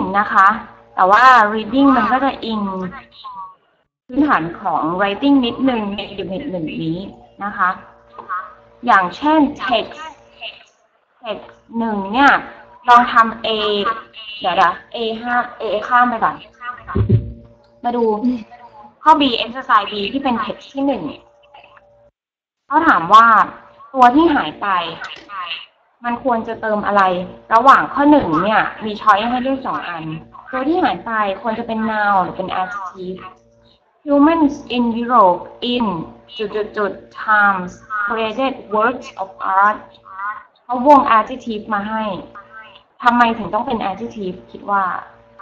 นะคะ แต่ว่า reading มันก็จะอิงพื้นฐานของ writing นิดนึงในยูนิตหนึ่งนี้นะคะ อย่างเช่น text หนึ่งเนี่ยลองทำ A เดี๋ยวนะ A ข้ามไปก่อน มาดูข้อ B exercise B ที่เป็น text ที่หนึ่งเขาถามว่าตัวที่หายไปมันควรจะเติมอะไรระหว่างข้อหนึ่งเนี่ยมีช้อยให้เลือกสองอันตัวที่หายไปควรจะเป็น noun หรือเป็น adjective humans in Europe in times created works of art เขาวง adjective มาให้ทำไมถึงต้องเป็น adjective คิดว่า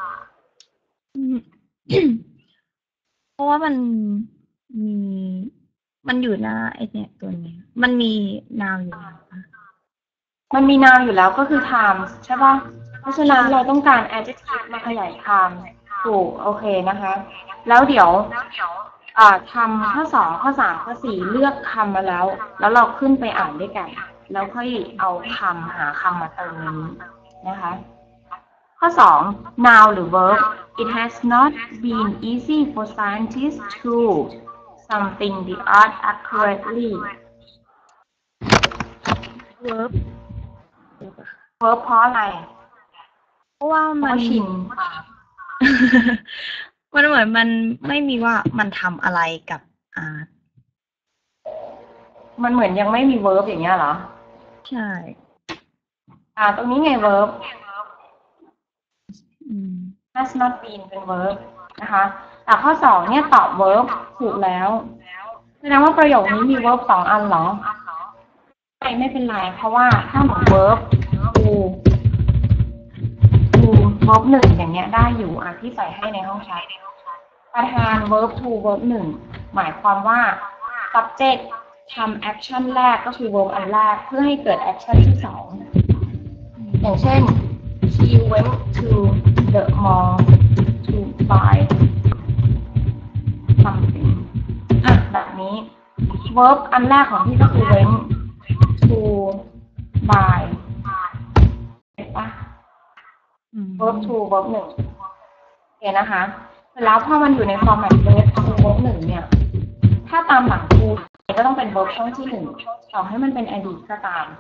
เพราะว่ามีมันอยู่หน้าไอเนี่ยตัวนี้มันมีนาวอยู่แล้วมันมี noun อยู่แล้วก็คือ times ใช่ป่ะเพราะฉะนั้นเราต้องการ adjective มาขยาย times ถูกโอเคนะคะแล้วเดี๋ยวทำข้อ2ข้อ3ข้อ4เลือกคำมาแล้วเราขึ้นไปอ่านด้วยกันแล้วค่อยเอาหาคำมาเติมนี้นะคะข้อ2 noun หรือ verb it has not been easy for scientists to something the art accurately verb เพราะอะไรเพราะว่ามันชินมันเหมือนมันไม่มีว่ามันทำอะไรกับมันเหมือนยังไม่มี verb อย่างเงี้ยเหรอใช่ตรงนี้ไง verb has not been เป็น verb นะคะแต่ข้อ2เนี่ยตอบ verb ถูกแล้วแสดงว่าประโยคนี้มี verb 2 อันเหรอไม่เป็นไรเพราะว่าถ้าหมด verb to verb 1อย่างเงี้ยได้อยู่ที่ใส่ให้ในห้องแชทประธาน verb to verb 1หมายความว่า subject ทำ action แรกก็คือ verb อันแรกเพื่อให้เกิด action ที่2อย่างเช่น she went to the mall to buy something แบบนี้ verb อันแรกของพี่ก็คือ went to buy เห็นปะverb to verb 1โอเคนะคะเสร็จแล้วพอมันอยู่ใน format verb to verb 1เนี่ยถ้าตามหลัง to ก็ต้องเป็น verb ช่องที่1ต่อให้มันเป็นอดีตก็ตาม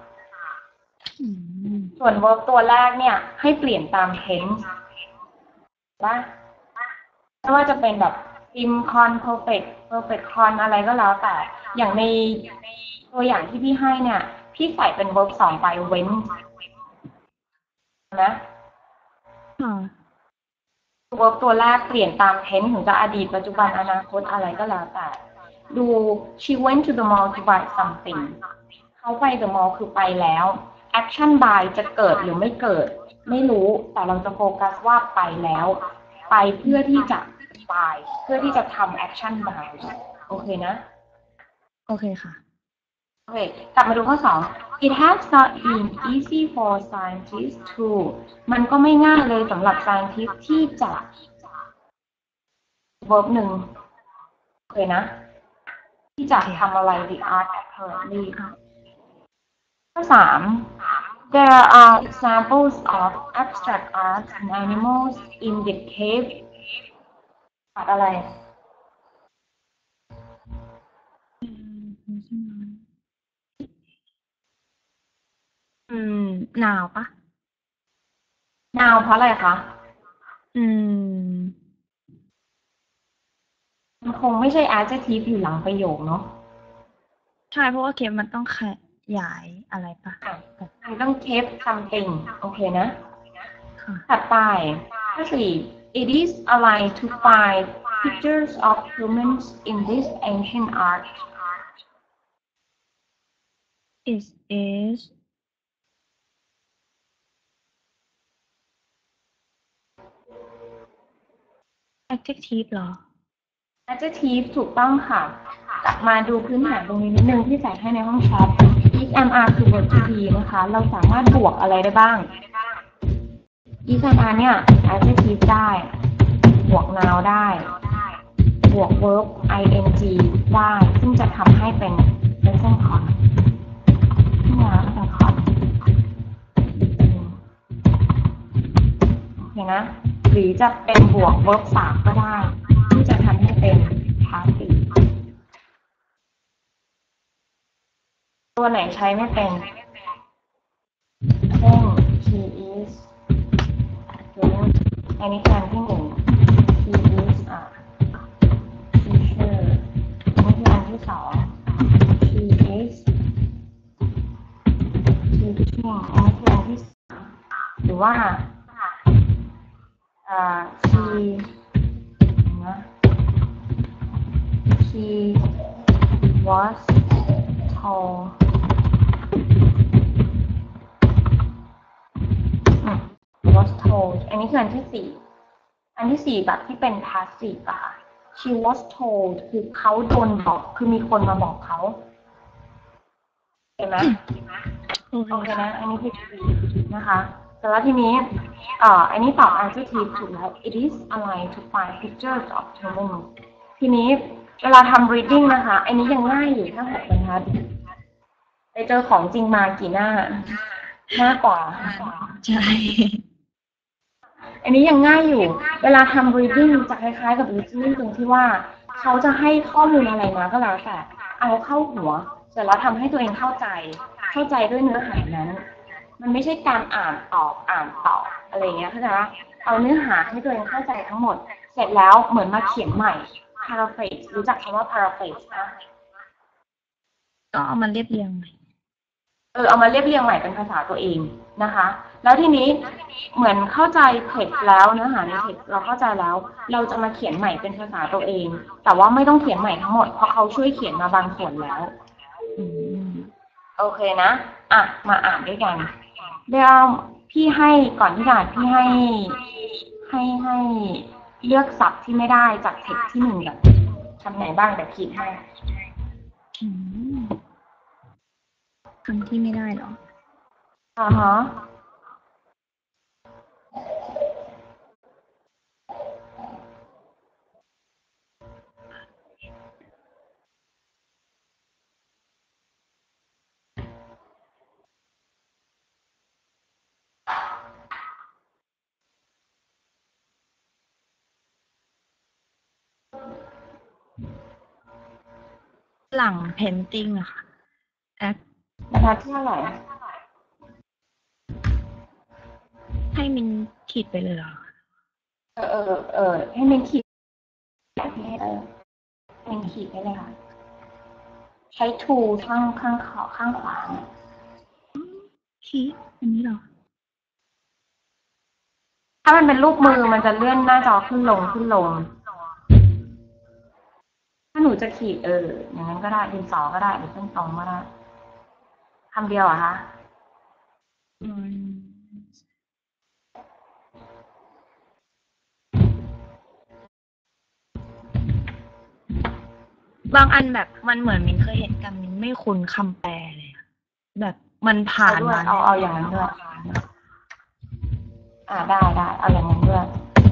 ส่วน verb ตัวแรกเนี่ยให้เปลี่ยนตาม tense ว่าไม่ว่าจะเป็นแบบ imcon perfect con อะไรก็แล้วแต่อย่างในตัวอย่างที่พี่ให้เนี่ยพี่ใส่เป็น verb 2 ไป went นะverb ตัวแรกเปลี่ยนตาม tense ถึงจะอดีตปัจจุบันอนาคตอะไรก็แล้วแต่ดู she went to the mall to buy something เขาไป the mall คือไปแล้ว action by จะเกิดหรือไม่เกิดไม่รู้แต่เราจะโฟกัสว่าไปแล้วไปเพื่อที่จะ by เพื่อที่จะทำ action by โอเคนะโอเคค่ะโอเคกลับมาดูข้อ2 it has not been easy for scientists to มันก็ไม่ง่ายเลยสำหรับ scientist ที่จะ verb 1โอเคนะที่จะทำอะไร the art accurately ข้อ3 there are examples of abstract art and animals in the cave อะไรนาวปะนาวเพราะอะไรคะมันคงไม่ใช่ adjective อยู่หลังประโยคเนาะใช่เพราะว่าเคปมันต้องขยายอะไรปะมันต้อง keep something โอเคนะถัดไปข้อ4 it is aligned to find pictures of humans in this ancient art it is adjective เหรอ adjective ถูกต้องค่ะกลับมาดูพื้นฐานตรงนี้นิดนึงที่ใส่ให้ในห้องแชท is am are คือ verb to be นะคะเราสามารถบวกอะไรได้บ้าง is am are เนี่ย adjective ได้บวก noun ได้บวก verb ing ได้ซึ่งจะทำให้เป็น present con เนี่ยเป็น con โอเคนะรือจะเป็นบวก verb 3ก็ได้ที่จะทำให้เป็น passive ตัวไหนใช้ไม่เป็นเช่น he is อันนี้แทนที่หนึ่ง he is a teacher อันนี้คืออันที่สอง she is teaching อันนี้คืออันที่สามหรือว่าshe นะ she was told was told อันนี้คืออันที่สี่อันที่สี่แบบที่เป็น passive อะค่ะ she was told คือเขาโดนบอกคือมีคนมาบอกเขาเห็นไหมโอเคนะอันนี้คือนะคะแต่ว่าทีนี้อันนี้ตอบ adjective ถูกแล้ว it is aligned to find pictures of humans ทีนี้เวลาทำ reading นะคะอันนี้ยังง่ายอยู่ถ้าหกบรรทัดไปเจอของจริงมากี่หน้ากว่าใช่อันนี้ยังง่ายอยู่เวลาทำ reading จะคล้ายๆกับ listening ตรงที่ว่าเขาจะให้ข้อมูลอะไรมาก็แล้วแต่เอาเข้าหัวเสร็จแล้วทำให้ตัวเองเข้าใจด้วยเนื้อหานั้นมันไม่ใช่การอ่านตอบอะไรเงี้ยเข้าใจไหมเอาเนื้อหาให้ตัวเองเข้าใจทั้งหมดเสร็จแล้วเหมือนมาเขียนใหม่ paraphrase รู้จักคำว่า paraphrase นะก็เอามาเรียบเรียงใหม่เอามาเรียบเรียงใหม่เป็นภาษาตัวเองนะคะแล้วทีนี้เหมือนเข้าใจเท็กซ์แล้วเนื้อหาในเท็กซ์เราเข้าใจแล้วเราจะมาเขียนใหม่เป็นภาษาตัวเองแต่ว่าไม่ต้องเขียนใหม่ทั้งหมดเพราะเขาช่วยเขียนมาบางส่วนแล้วโอเคนะมาอ่านด้วยกันเดี๋ยวพี่ให้ก่อนที่จะอ่านพี่ให้เลือกศัพท์ที่ไม่ได้จากเท็กซ์ที่หนึ่งแบบทำไหนบ้างเดี๋ยวคิดให้คำที่ไม่ได้หรอฮะหลัง painting อะค่ะนะคะที่เท่าไหร่ให้มินขีดไปเลยเหรอให้มินขีดมินขีดได้เลยค่ะใช้ tool ข้างขวาขีดอันนี้เหรอถ้ามันเป็นรูปมือมันจะเลื่อนหน้าจอขึ้นลงถ้าหนูจะขีดอย่างนั้นก็ได้ดินสอก็ได้หรือเส้นตรงก็ได้คำเดียวอะคะบางอันแบบมันเหมือนมินเคยเห็นกันมินไม่คุ้นคำแปลเลยแบบมันผ่านมาเอาอย่างนั้นด้วยได้เอาอย่างนั้นด้วย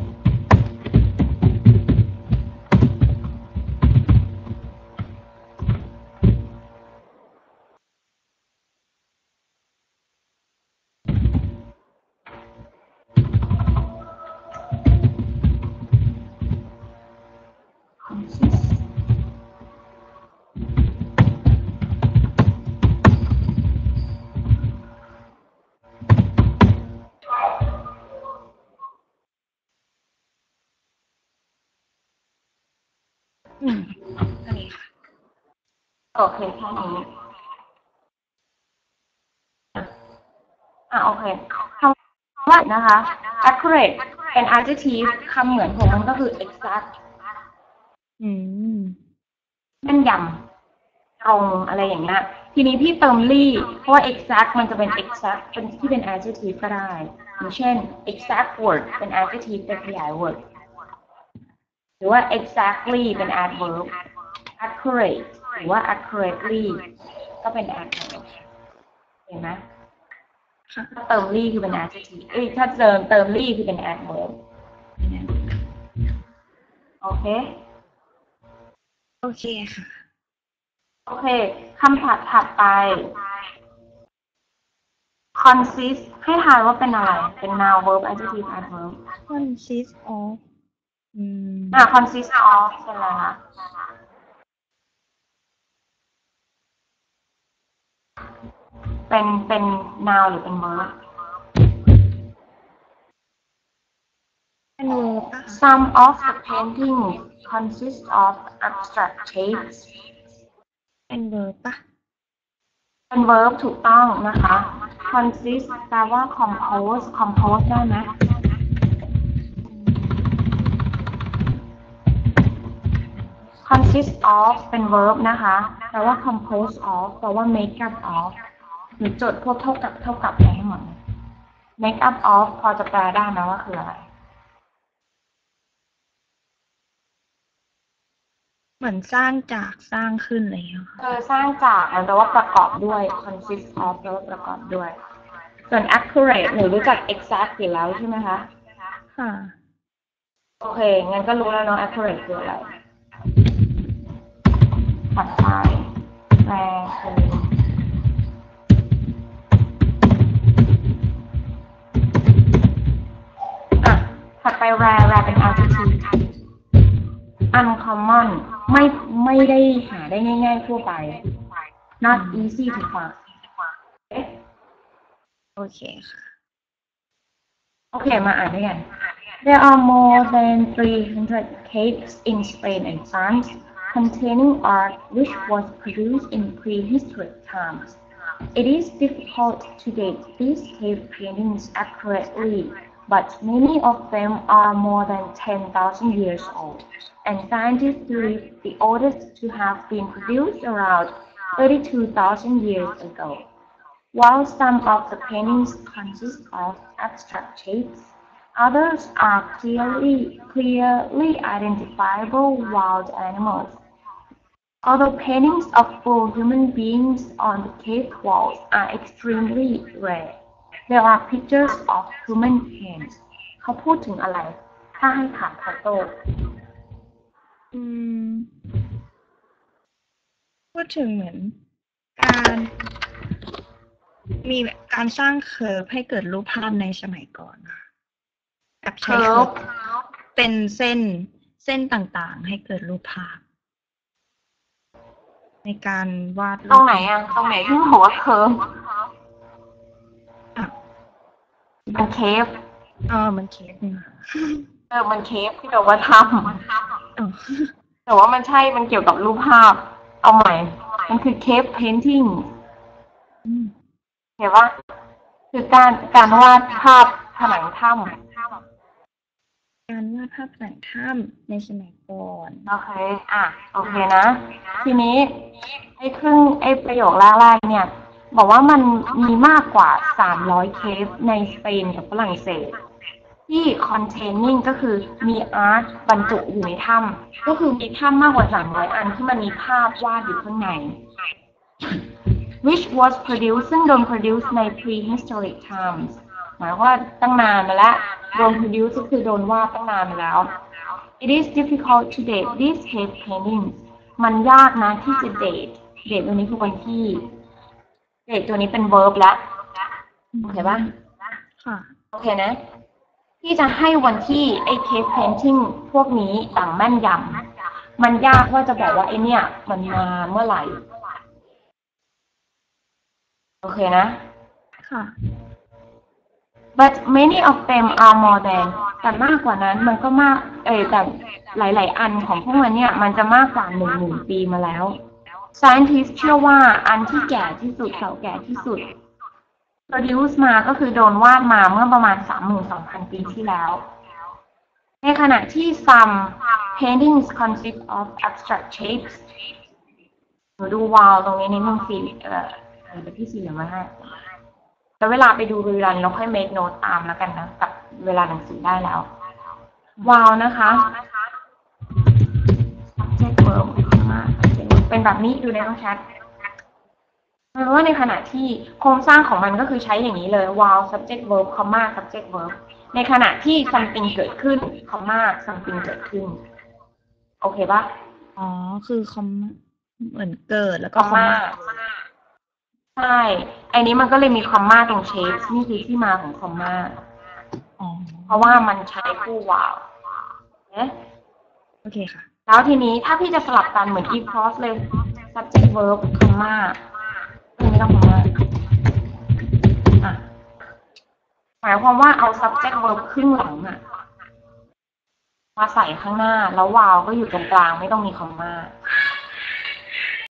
อันนี้ค่ะโอเคแค่นี้โอเคคำว่านะคะ accurate เป็น adjective คำเหมือนของมันก็คือ exact แม่นยำตรงอะไรอย่างเงี้ยทีนี้พี่เติมลี่เพราะว่า exact มันจะเป็น exact เป็นที่เป็น adjective ก็ได้อย่างเช่น exact word เป็น adjective เป็นขยาย word หรือว่า exactly เป็น adverb accurate หรือว่า accurately ก็เป็น adverb เห็นไหมถ้าเติมลี่คือเป็น adjective ถ้าเติมลี่คือเป็น adverb โอเคค่ะโอเคคำถัดไป consist ให้ทายว่าเป็นอะไร เป็น noun verb adjective adverb consist of consist of เป็นอะไรคะเป็น noun หรือเป็น verb เป็น verb ป่ะคะ Some of the paintings consist of abstract shapes เป็น verb ป่ะเป็น verb ถูกต้องนะคะ consist แปลว่า compose ได้ไหม consist of เป็น verb นะคะแปลว่า compose of แปลว่า make up of หรือจดพวกเท่ากับไปให้หมด make up of พอจะแปลได้ไหมว่าคืออะไรเหมือนสร้างจากสร้างขึ้นอะไรอย่างเงี้ยค่ะสร้างจากมันแปลว่าประกอบด้วย consist of แปลว่าประกอบด้วย ส่วน accurate หนูรู้จัก exact อยู่แล้วใช่ไหมคะค่ะโอเค งั้นก็รู้แล้วเนาะ accurate คืออะไรถัดไปแปลคือถัดไป rare เป็น adjective uncommon ไม่ได้หาได้ง่ายๆทั่วไป not easy to find โอเคค่ะโอเค มาอ่านด้วยกัน There are more than 300 caves in Spain and France containing art which was produced in prehistoric times. It is difficult to date these cave paintings accurately, but many of them are more than 10,000 years old, and scientists believe the oldest to have been produced around 32,000 years ago. While some of the paintings consist of abstract shapes, others are clearly identifiable wild animals. Although paintings of full human beings on the cave walls are extremely rare, there are pictures of human hands. เขาพูดถึงอะไร ถ้าให้ถามคาโต้พูดถึงเหมือนการมีการสร้างเคอร์ฟให้เกิดรูปภาพในสมัยก่อนค่ะกับใช้เคอร์ฟเป็นเส้นต่างๆให้เกิดรูปภาพ ในการวาดตรงไหนอะตรงไหนที่บอกว่าเคิร์ฟมันเคฟมันเคฟนี่ค่ะมันเคฟที่แบบว่าถ้ำแต่ว่ามันใช่ มันเกี่ยวกับรูปภาพ เอาใหม่ มันคือเคฟเพนติ้งเห็นว่าคือการวาดภาพผนังถ้ำการวาดภาพผนังถ้ำในสมัยก่อนโอเค โอเคนะ ทีนี้ประโยคแรกๆเนี่ย บอกว่ามันมีมากกว่า 300 เคฟในสเปนกับฝรั่งเศส ที่ containing ก็คือมี art บรรจุอยู่ในถ้ำก็คือมีถ้ำมากกว่า 300 อันที่มันมีภาพวาดอยู่ข้างใน which was produced ซึ่งโดน produce ใน prehistoric times หมายว่าตั้งนานมาแล้วโดน produce ก็คือโดนวาดตั้งนานมาแล้ว It is difficult to date these cave paintings มันยากนะที่จะ date ตัวนี้คือวันที่ date ตัวนี้เป็น verb แล้วโอเคป่ะค่ะโอเคนะ ที่จะให้วันที่ไอ้ cave painting พวกนี้อย่างแม่นยำมันยากว่าจะบอกว่าไอ้เนี่ยมันมาเมื่อไหร่ โอเคนะค่ะ but many of them are more than แต่มากกว่านั้นมันก็มากแต่หลายๆอันของพวกมันเนี่ยมันจะมากกว่า 10,000 ปีมาแล้ว scientists เชื่อว่าอันที่แก่ที่สุดเก่าแก่ที่สุด produce มาก็คือโดนวาดมาเมื่อประมาณ 32,000 ปีที่แล้ว ในขณะที่ some paintings consist of abstract shapes หนูดูวาวตรงนี้นิดนึงสิเดี๋ยวพี่สีเหลืองมาให้แล้วเวลาไปดูรีรันเราค่อย make note ตามแล้วกันนะกับเวลาหนังสือได้แล้ววาวนะคะ subject verb เป็นแบบนี้ดูในห้องแชทเพราะว่าในขณะที่โครงสร้างของมันก็คือใช้อย่างนี้เลย while subject verb comma subject verb ในขณะที่ something เกิดขึ้น comma something เกิดขึ้นโอเคปะคือคอมเหมือนเกิดแล้วก็ comma ใช่อันนี้มันก็เลยมีคอมมาตรง shapes นี่คือที่มาของคอมมาอ๋อเพราะว่ามันใช้คู่วาวเอ๊ะโอเคค่ะแล้วทีนี้ถ้าพี่จะสลับกันเหมือน if clause เลย subject verb comma ไม่ต้อง comma อ่ะหมายความว่าเอา subject verb ครึ่งหลังอะมาใส่ข้างหน้า แล้ววาวก็อยู่ตรงกลางไม่ต้องมี comma